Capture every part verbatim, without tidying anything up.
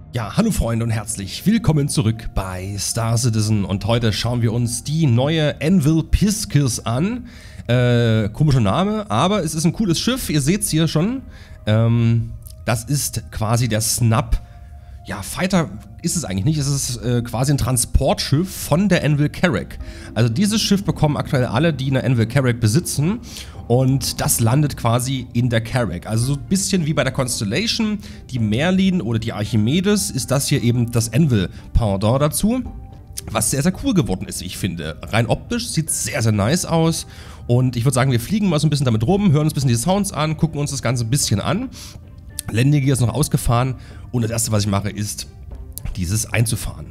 Ja, hallo Freunde und herzlich willkommen zurück bei Star Citizen und heute schauen wir uns die neue Anvil Pisces an. Äh, komischer Name, aber es ist ein cooles Schiff, ihr seht es hier schon. Ähm, das ist quasi der Snub. Ja, Fighter ist es eigentlich nicht, es ist äh, quasi ein Transportschiff von der Anvil Carrack. Also dieses Schiff bekommen aktuell alle, die eine Anvil Carrack besitzen. Und das landet quasi in der Carrack. Also so ein bisschen wie bei der Constellation, die Merlin oder die Archimedes, ist das hier eben das Anvil-Pendant dazu. Was sehr, sehr cool geworden ist, ich finde. Rein optisch sieht es sehr, sehr nice aus. Und ich würde sagen, wir fliegen mal so ein bisschen damit rum, hören uns ein bisschen die Sounds an, gucken uns das Ganze ein bisschen an. Landing-Gear ist noch ausgefahren und das erste, was ich mache, ist, dieses einzufahren.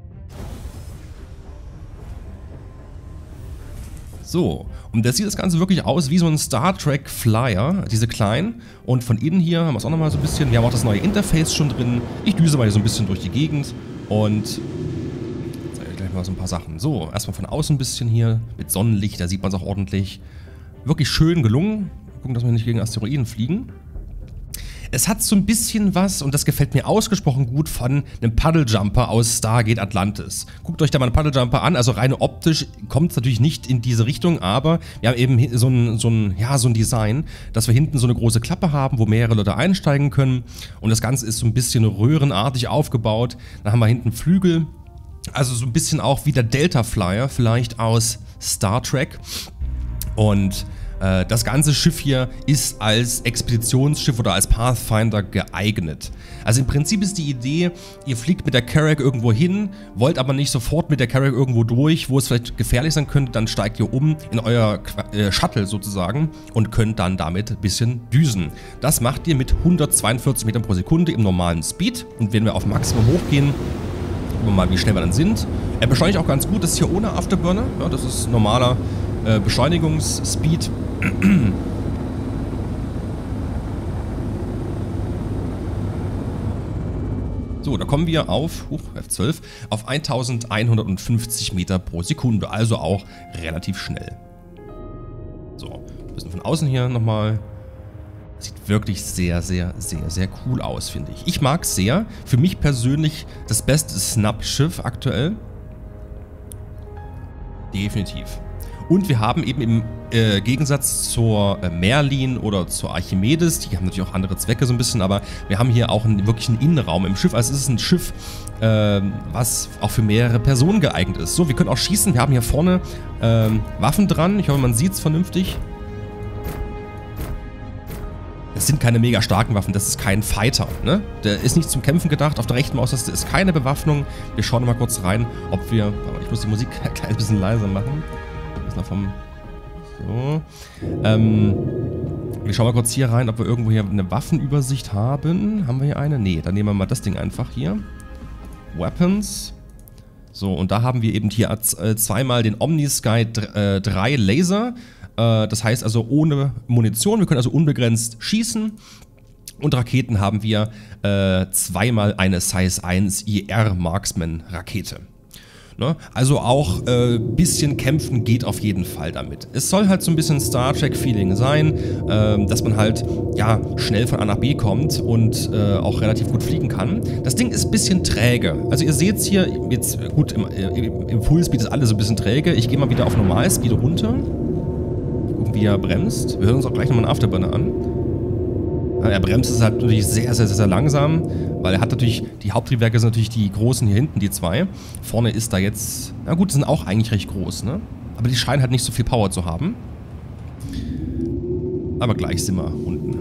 So, und das sieht das Ganze wirklich aus wie so ein Star Trek Flyer, diese kleinen. Und von innen hier haben wir es auch nochmal so ein bisschen, wir haben auch das neue Interface schon drin. Ich düse mal hier so ein bisschen durch die Gegend und zeige euch gleich mal so ein paar Sachen. So, erstmal von außen ein bisschen hier mit Sonnenlicht, da sieht man es auch ordentlich. Wirklich schön gelungen. Gucken, dass wir nicht gegen Asteroiden fliegen. Es hat so ein bisschen was, und das gefällt mir ausgesprochen gut, von einem Puddle-Jumper aus Stargate Atlantis. Guckt euch da mal einen Puddle-Jumper an, also rein optisch kommt es natürlich nicht in diese Richtung, aber wir haben eben so ein, so ein, ja, so ein Design, dass wir hinten so eine große Klappe haben, wo mehrere Leute einsteigen können, und das Ganze ist so ein bisschen röhrenartig aufgebaut. Dann haben wir hinten Flügel, also so ein bisschen auch wie der Delta Flyer vielleicht aus Star Trek. Und das ganze Schiff hier ist als Expeditionsschiff oder als Pathfinder geeignet. Also im Prinzip ist die Idee, ihr fliegt mit der Carrack irgendwo hin, wollt aber nicht sofort mit der Carrack irgendwo durch, wo es vielleicht gefährlich sein könnte, dann steigt ihr um in euer äh, Shuttle sozusagen und könnt dann damit ein bisschen düsen. Das macht ihr mit hundertzweiundvierzig Metern pro Sekunde im normalen Speed, und wenn wir auf Maximum hochgehen, gucken wir mal, wie schnell wir dann sind. Er beschleunigt auch ganz gut, das ist hier ohne Afterburner, ja, das ist normaler äh, Beschleunigungsspeed. So, da kommen wir auf, uh, F zwölf, auf eintausendeinhundertfünfzig Meter pro Sekunde, also auch relativ schnell. So, ein bisschen von außen hier nochmal. Sieht wirklich sehr, sehr, sehr, sehr cool aus, finde ich. Ich mag es sehr. Für mich persönlich das beste Snub-Schiff aktuell. Definitiv. Und wir haben eben im äh, Gegensatz zur äh, Merlin oder zur Archimedes, die haben natürlich auch andere Zwecke so ein bisschen, aber wir haben hier auch einen wirklichen Innenraum im Schiff. Also es ist ein Schiff, äh, was auch für mehrere Personen geeignet ist. So, wir können auch schießen. Wir haben hier vorne äh, Waffen dran. Ich hoffe, man sieht es vernünftig. Das sind keine mega starken Waffen, das ist kein Fighter, ne? Der ist nicht zum Kämpfen gedacht. Auf der rechten Maustaste ist keine Bewaffnung. Wir schauen mal kurz rein, ob wir... Aber ich muss die Musik ein kleines bisschen leiser machen. Noch vom so. Ähm, wir schauen mal kurz hier rein, ob wir irgendwo hier eine Waffenübersicht haben. Haben wir hier eine? Nee, dann nehmen wir mal das Ding einfach hier. Weapons. So, und da haben wir eben hier äh, zweimal den Omnisky drei Laser. Äh, das heißt also ohne Munition. Wir können also unbegrenzt schießen. Und Raketen haben wir äh, zweimal eine Size eins I R Marksman Rakete. Ne? Also auch ein äh, bisschen kämpfen geht auf jeden Fall damit. Es soll halt so ein bisschen Star Trek Feeling sein, äh, dass man halt ja schnell von A nach B kommt und äh, auch relativ gut fliegen kann. Das Ding ist ein bisschen träge. Also ihr seht es hier, jetzt gut, im, im, im Fullspeed ist alles so ein bisschen träge. Ich gehe mal wieder auf Normalspeed runter. Gucken, wie er bremst. Wir hören uns auch gleich nochmal einen Afterburner an. Er bremst es halt natürlich sehr, sehr, sehr langsam, weil er hat natürlich, die Haupttriebwerke sind natürlich die großen hier hinten, die zwei. Vorne ist da jetzt, na gut, die sind auch eigentlich recht groß, ne? Aber die scheinen halt nicht so viel Power zu haben. Aber gleich sind wir unten.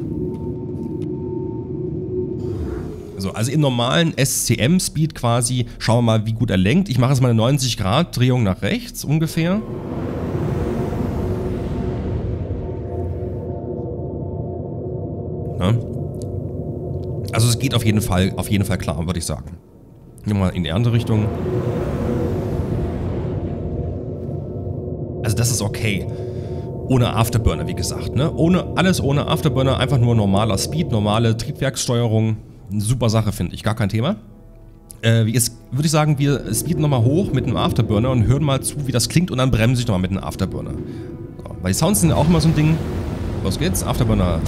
So, also im normalen S C M-Speed quasi, schauen wir mal, wie gut er lenkt. Ich mache jetzt mal eine neunzig Grad Drehung nach rechts ungefähr. Also es geht auf jeden Fall, auf jeden Fall klar, würde ich sagen. Gehen wir mal in die andere Richtung. Also das ist okay. Ohne Afterburner, wie gesagt, ne? Ohne, alles ohne Afterburner, einfach nur normaler Speed, normale Triebwerkssteuerung. Eine super Sache, finde ich, gar kein Thema. Äh, jetzt würde ich sagen, wir speeden nochmal hoch mit einem Afterburner und hören mal zu, wie das klingt, und dann bremse ich nochmal mit einem Afterburner. So, weil die Sounds sind ja auch immer so ein Ding. Los geht's, Afterburner an.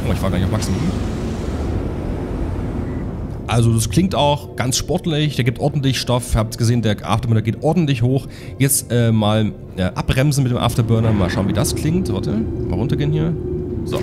Oh, ich war gar nicht auf Maximum. Also das klingt auch ganz sportlich, der gibt ordentlich Stoff. Habt gesehen, der Afterburner geht ordentlich hoch. Jetzt äh, mal äh, abbremsen mit dem Afterburner, mal schauen, wie das klingt. Warte, mal runtergehen hier. So.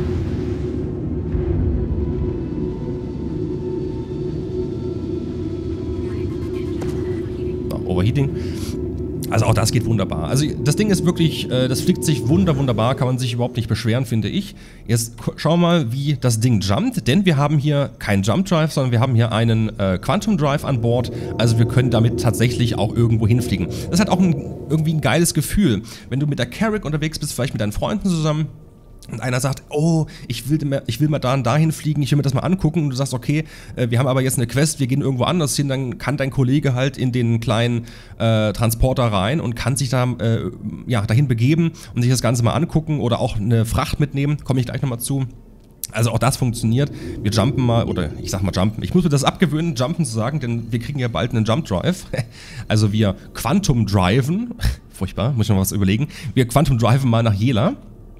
So, Overheating. Also auch das geht wunderbar. Also das Ding ist wirklich, äh, das fliegt sich wunder, wunderbar, kann man sich überhaupt nicht beschweren, finde ich. Jetzt schauen wir mal, wie das Ding jumpt, denn wir haben hier keinen Jump Drive, sondern wir haben hier einen äh, Quantum Drive an Bord. Also wir können damit tatsächlich auch irgendwo hinfliegen. Das hat auch ein, irgendwie ein geiles Gefühl. Wenn du mit der Carrack unterwegs bist, vielleicht mit deinen Freunden zusammen, und einer sagt, oh, ich will, ich will mal da und dahin fliegen, ich will mir das mal angucken. Und du sagst, okay, wir haben aber jetzt eine Quest, wir gehen irgendwo anders hin. Dann kann dein Kollege halt in den kleinen äh, Transporter rein und kann sich da äh, ja, dahin begeben und sich das Ganze mal angucken oder auch eine Fracht mitnehmen. Komme ich gleich nochmal zu. Also auch das funktioniert. Wir jumpen mal, oder ich sag mal jumpen. Ich muss mir das abgewöhnen, jumpen zu sagen, denn wir kriegen ja bald einen Jump Drive. Also wir Quantum Driven. Furchtbar, muss ich noch was überlegen. Wir Quantum Driven mal nach Jela.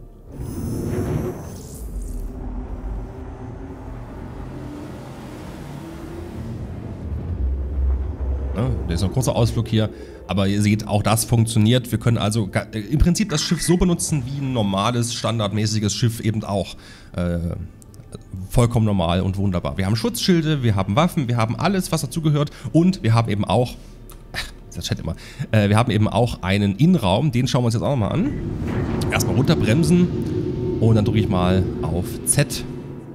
Ja, da ist noch ein kurzer Ausflug hier, aber ihr seht, auch das funktioniert. Wir können also im Prinzip das Schiff so benutzen, wie ein normales, standardmäßiges Schiff eben auch. Äh, vollkommen normal und wunderbar. Wir haben Schutzschilde, wir haben Waffen, wir haben alles, was dazugehört und wir haben eben auch, das Chat immer, äh, wir haben eben auch einen Innenraum, den schauen wir uns jetzt auch nochmal an. Erstmal runterbremsen und dann drücke ich mal auf Z.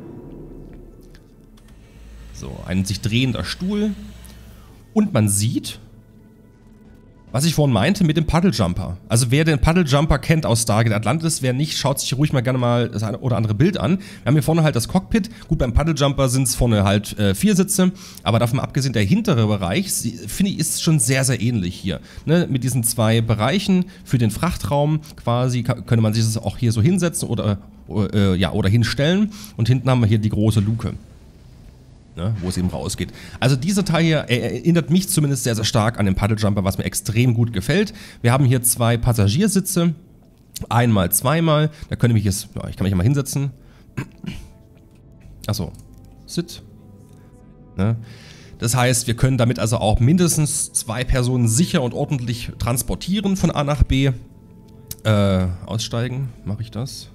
So, ein sich drehender Stuhl. Und man sieht, was ich vorhin meinte mit dem Puddle-Jumper. Also wer den Puddle-Jumper kennt aus Stargate Atlantis, wer nicht, schaut sich ruhig mal gerne mal das eine oder andere Bild an. Wir haben hier vorne halt das Cockpit. Gut, beim Puddle-Jumper sind es vorne halt äh, vier Sitze, aber davon abgesehen, der hintere Bereich, finde ich, ist schon sehr, sehr ähnlich hier. Ne? Mit diesen zwei Bereichen für den Frachtraum quasi könnte man sich das auch hier so hinsetzen oder, äh, ja, oder hinstellen. Und hinten haben wir hier die große Luke. Ne, wo es eben rausgeht. Also dieser Teil hier erinnert mich zumindest sehr, sehr stark an den Puddle-Jumper, was mir extrem gut gefällt. Wir haben hier zwei Passagiersitze, einmal, zweimal. Da könnte ich mich jetzt, ja, ich kann mich mal hinsetzen. Achso, Sit. Ne? Das heißt, wir können damit also auch mindestens zwei Personen sicher und ordentlich transportieren von A nach B. Äh, aussteigen, mache ich das?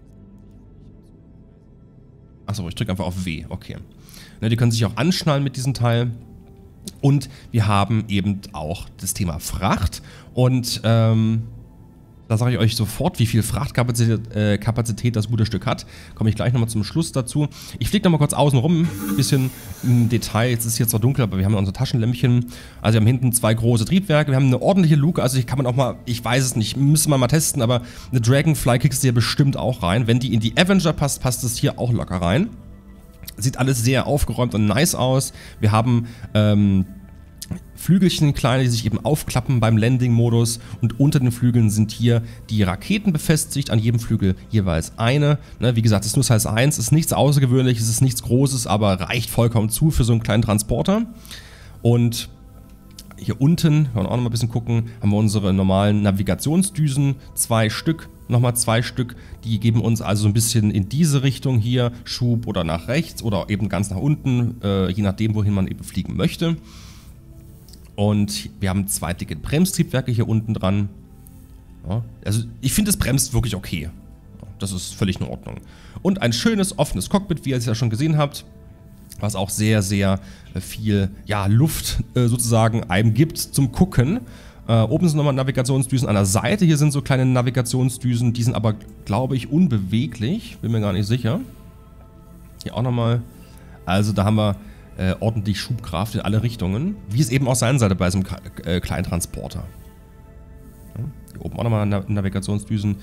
Achso, ich drücke einfach auf W, okay. Ne, die können sich auch anschnallen mit diesem Teil. Und wir haben eben auch das Thema Fracht. Und ähm, da sage ich euch sofort, wie viel Frachtkapazität äh, Kapazität das gute Stück hat. Komme ich gleich nochmal zum Schluss dazu. Ich fliege nochmal kurz außen rum, ein bisschen im Detail. Jetzt ist es jetzt zwar dunkel, aber wir haben ja unser Taschenlämpchen. Also wir haben hinten zwei große Triebwerke. Wir haben eine ordentliche Luke. Also ich kann man auch mal, ich weiß es nicht, müssen wir mal testen, aber eine Dragonfly kriegst du ja bestimmt auch rein. Wenn die in die Avenger passt, passt es hier auch locker rein. Sieht alles sehr aufgeräumt und nice aus. Wir haben ähm, Flügelchen, kleine, die sich eben aufklappen beim Landing-Modus. Und unter den Flügeln sind hier die Raketen befestigt. An jedem Flügel jeweils eine. Ne, wie gesagt, das ist nur Size eins. Ist nichts Außergewöhnliches, ist nichts Großes, aber reicht vollkommen zu für so einen kleinen Transporter. Und hier unten, wir wollen auch noch mal ein bisschen gucken, haben wir unsere normalen Navigationsdüsen. Zwei Stück. Nochmal zwei Stück, die geben uns also so ein bisschen in diese Richtung hier Schub oder nach rechts oder eben ganz nach unten, äh, je nachdem, wohin man eben fliegen möchte. Und wir haben zwei dicke Bremstriebwerke hier unten dran. Ja, also ich finde, es bremst wirklich okay. Das ist völlig in Ordnung. Und ein schönes, offenes Cockpit, wie ihr es ja schon gesehen habt, was auch sehr, sehr viel ja, Luft äh, sozusagen einem gibt zum Gucken. Äh, oben sind nochmal Navigationsdüsen an der Seite. Hier sind so kleine Navigationsdüsen, die sind aber, glaube ich, unbeweglich. Bin mir gar nicht sicher. Hier auch nochmal. Also da haben wir äh, ordentlich Schubkraft in alle Richtungen. Wie es eben auch sein sollte bei so einem äh, kleinen Transporter. Ja, hier oben auch nochmal Na Navigationsdüsen.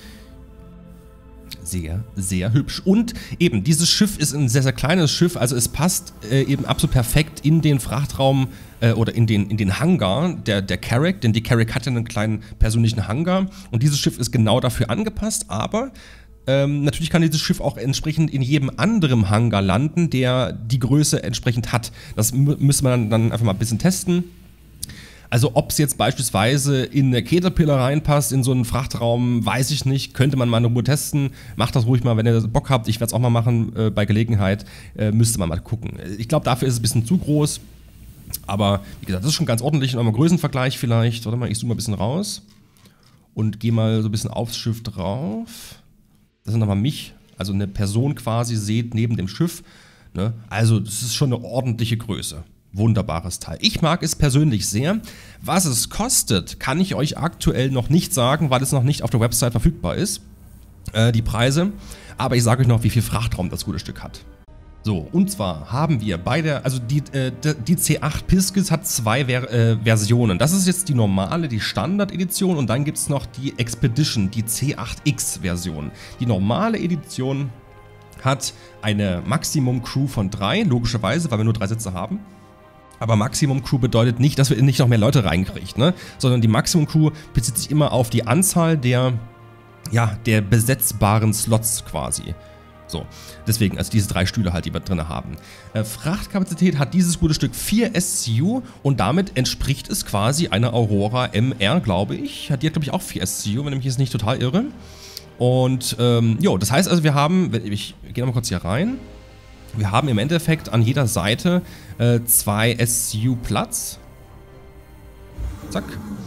Sehr, sehr hübsch. Und eben, dieses Schiff ist ein sehr, sehr kleines Schiff, also es passt äh, eben absolut perfekt in den Frachtraum äh, oder in den, in den Hangar der, der Carrack, denn die Carrack hat ja einen kleinen persönlichen Hangar und dieses Schiff ist genau dafür angepasst, aber ähm, natürlich kann dieses Schiff auch entsprechend in jedem anderen Hangar landen, der die Größe entsprechend hat. Das müsste man dann einfach mal ein bisschen testen. Also ob es jetzt beispielsweise in eine Caterpillar reinpasst, in so einen Frachtraum, weiß ich nicht. Könnte man mal in Ruhe testen. Macht das ruhig mal, wenn ihr Bock habt. Ich werde es auch mal machen äh, bei Gelegenheit. Äh, müsste man mal gucken. Ich glaube, dafür ist es ein bisschen zu groß. Aber wie gesagt, das ist schon ganz ordentlich. Nochmal Größenvergleich vielleicht. Warte mal, ich zoome mal ein bisschen raus. Und gehe mal so ein bisschen aufs Schiff drauf. Das ist nochmal mich. Also eine Person quasi seht neben dem Schiff. Ne? Also das ist schon eine ordentliche Größe. Wunderbares Teil. Ich mag es persönlich sehr. Was es kostet, kann ich euch aktuell noch nicht sagen, weil es noch nicht auf der Website verfügbar ist. Äh, die Preise. Aber ich sage euch noch, wie viel Frachtraum das gute Stück hat. So, und zwar haben wir bei der, also die, äh, die C acht Pisces hat zwei Ver äh, Versionen. Das ist jetzt die normale, die Standard-Edition und dann gibt es noch die Expedition, die C acht X-Version. Die normale Edition hat eine Maximum-Crew von drei, logischerweise, weil wir nur drei Sitze haben. Aber Maximum Crew bedeutet nicht, dass wir nicht noch mehr Leute reinkriegen, ne? Sondern die Maximum Crew bezieht sich immer auf die Anzahl der, ja, der besetzbaren Slots quasi. So, deswegen, also diese drei Stühle halt, die wir drin haben. Äh, Frachtkapazität hat dieses gute Stück vier S C U und damit entspricht es quasi einer Aurora M R, glaube ich. Die hat, glaube ich, auch vier S C U, wenn ich mich jetzt nicht total irre. Und, ähm, jo, das heißt also, wir haben, ich gehe nochmal kurz hier rein. Wir haben im Endeffekt an jeder Seite äh, zwei S C U Platz. Zack.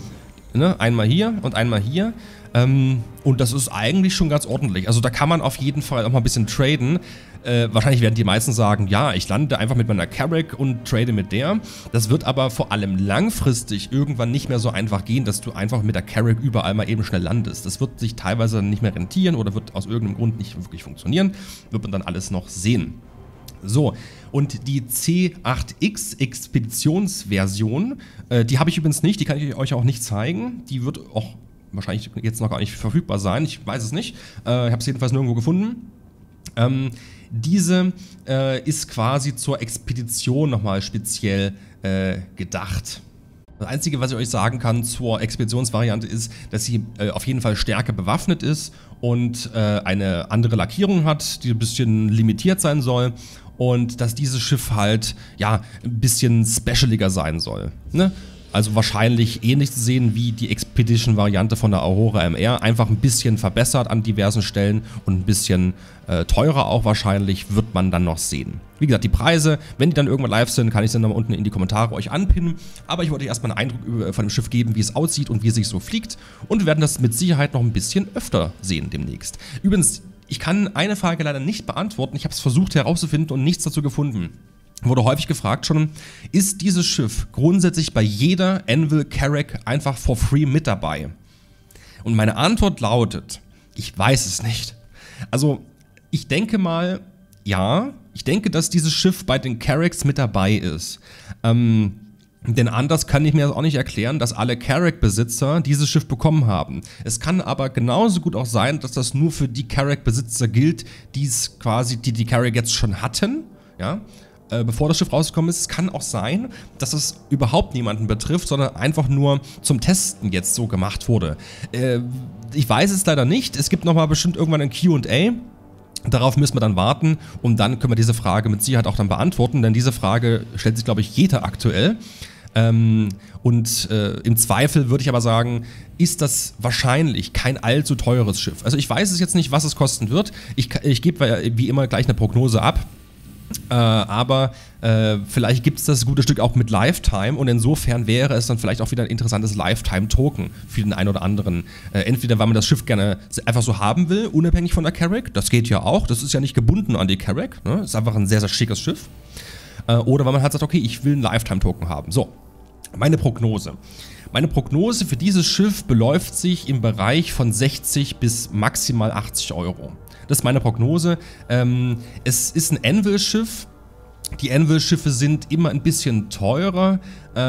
Ne? Einmal hier und einmal hier. Ähm, und das ist eigentlich schon ganz ordentlich. Also da kann man auf jeden Fall auch mal ein bisschen traden. Äh, wahrscheinlich werden die meisten sagen, ja, ich lande einfach mit meiner Carrack und trade mit der. Das wird aber vor allem langfristig irgendwann nicht mehr so einfach gehen, dass du einfach mit der Carrack überall mal eben schnell landest. Das wird sich teilweise nicht mehr rentieren oder wird aus irgendeinem Grund nicht wirklich funktionieren. Wird man dann alles noch sehen. So, und die C acht X Expeditionsversion, äh, die habe ich übrigens nicht, die kann ich euch auch nicht zeigen. Die wird auch wahrscheinlich jetzt noch gar nicht verfügbar sein, ich weiß es nicht. Äh, ich habe es jedenfalls nirgendwo gefunden. Ähm, diese äh, ist quasi zur Expedition nochmal speziell äh, gedacht. Das Einzige, was ich euch sagen kann zur Expeditionsvariante ist, dass sie äh, auf jeden Fall stärker bewaffnet ist und äh, eine andere Lackierung hat, die ein bisschen limitiert sein soll und dass dieses Schiff halt ja ein bisschen specialiger sein soll. Ne? Also wahrscheinlich ähnlich zu sehen wie die Expedition-Variante von der Aurora M R, einfach ein bisschen verbessert an diversen Stellen und ein bisschen äh, teurer auch wahrscheinlich, wird man dann noch sehen. Wie gesagt, die Preise, wenn die dann irgendwann live sind, kann ich sie dann unten in die Kommentare euch anpinnen, aber ich wollte euch erstmal einen Eindruck von dem Schiff geben, wie es aussieht und wie es sich so fliegt und wir werden das mit Sicherheit noch ein bisschen öfter sehen demnächst. Übrigens, ich kann eine Frage leider nicht beantworten, ich habe es versucht herauszufinden und nichts dazu gefunden. Wurde häufig gefragt schon, ist dieses Schiff grundsätzlich bei jeder Anvil Carrack einfach for free mit dabei? Und meine Antwort lautet, ich weiß es nicht. Also, ich denke mal, ja, ich denke, dass dieses Schiff bei den Carracks mit dabei ist. Ähm, denn anders kann ich mir das auch nicht erklären, dass alle Carrack-Besitzer dieses Schiff bekommen haben. Es kann aber genauso gut auch sein, dass das nur für die Carrack-Besitzer gilt, die es quasi, die die Carrack jetzt schon hatten, ja, bevor das Schiff rausgekommen ist. Es kann auch sein, dass es überhaupt niemanden betrifft, sondern einfach nur zum Testen jetzt so gemacht wurde. Äh, ich weiß es leider nicht. Es gibt nochmal bestimmt irgendwann ein Q und A. Darauf müssen wir dann warten und dann können wir diese Frage mit Sicherheit auch dann beantworten, denn diese Frage stellt sich, glaube ich, jeder aktuell. Ähm, und äh, im Zweifel würde ich aber sagen, ist das wahrscheinlich kein allzu teures Schiff. Also ich weiß es jetzt nicht, was es kosten wird. Ich, ich gebe wie immer gleich eine Prognose ab. Äh, aber äh, vielleicht gibt es das gute Stück auch mit Lifetime und insofern wäre es dann vielleicht auch wieder ein interessantes Lifetime-Token für den einen oder anderen. Äh, entweder weil man das Schiff gerne einfach so haben will, unabhängig von der Carrack, das geht ja auch, das ist ja nicht gebunden an die Carrack, ne? Ist einfach ein sehr, sehr schickes Schiff. Äh, oder weil man halt sagt, okay, ich will einen Lifetime-Token haben. So, meine Prognose. Meine Prognose für dieses Schiff beläuft sich im Bereich von sechzig bis maximal achtzig Euro. Das ist meine Prognose. Ähm, es ist ein Anvil-Schiff. Die Anvil-Schiffe sind immer ein bisschen teurer.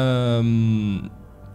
Ähm,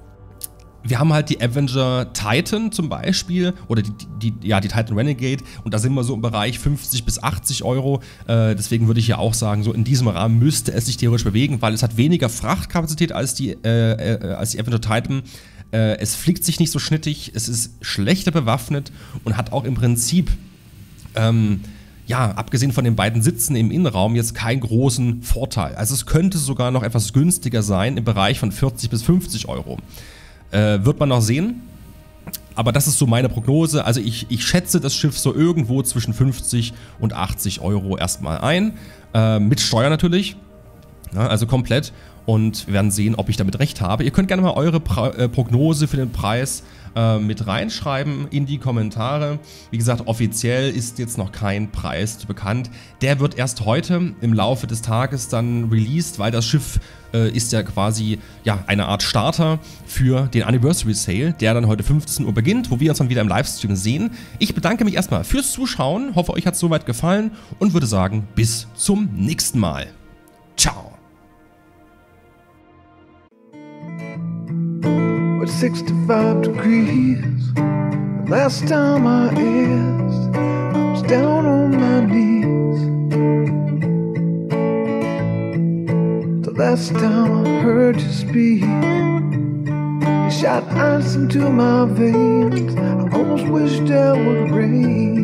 wir haben halt die Avenger Titan zum Beispiel oder die, die, ja, die Titan Renegade und da sind wir so im Bereich fünfzig bis achtzig Euro. Äh, deswegen würde ich ja auch sagen, so in diesem Rahmen müsste es sich theoretisch bewegen, weil es hat weniger Frachtkapazität als die, äh, äh, als die Avenger Titan. Äh, es fliegt sich nicht so schnittig, es ist schlechter bewaffnet und hat auch im Prinzip Ähm, ja, abgesehen von den beiden Sitzen im Innenraum jetzt keinen großen Vorteil. Also es könnte sogar noch etwas günstiger sein im Bereich von vierzig bis fünfzig Euro. Äh, wird man noch sehen. Aber das ist so meine Prognose. Also ich, ich schätze das Schiff so irgendwo zwischen fünfzig und achtzig Euro erstmal ein. Äh, mit Steuer natürlich. Ja, also komplett. Und wir werden sehen, ob ich damit recht habe. Ihr könnt gerne mal eure pra äh, Prognose für den Preis äh, mit reinschreiben in die Kommentare. Wie gesagt, offiziell ist jetzt noch kein Preis bekannt. Der wird erst heute im Laufe des Tages dann released, weil das Schiff äh, ist ja quasi ja, eine Art Starter für den Anniversary Sale, der dann heute fünfzehn Uhr beginnt, wo wir uns dann wieder im Livestream sehen. Ich bedanke mich erstmal fürs Zuschauen, hoffe euch hat es soweit gefallen und würde sagen, bis zum nächsten Mal. Ciao. sixty-five degrees. The last time I asked, I was down on my knees. The last time I heard you speak, you shot ice into my veins. I almost wished I would rain.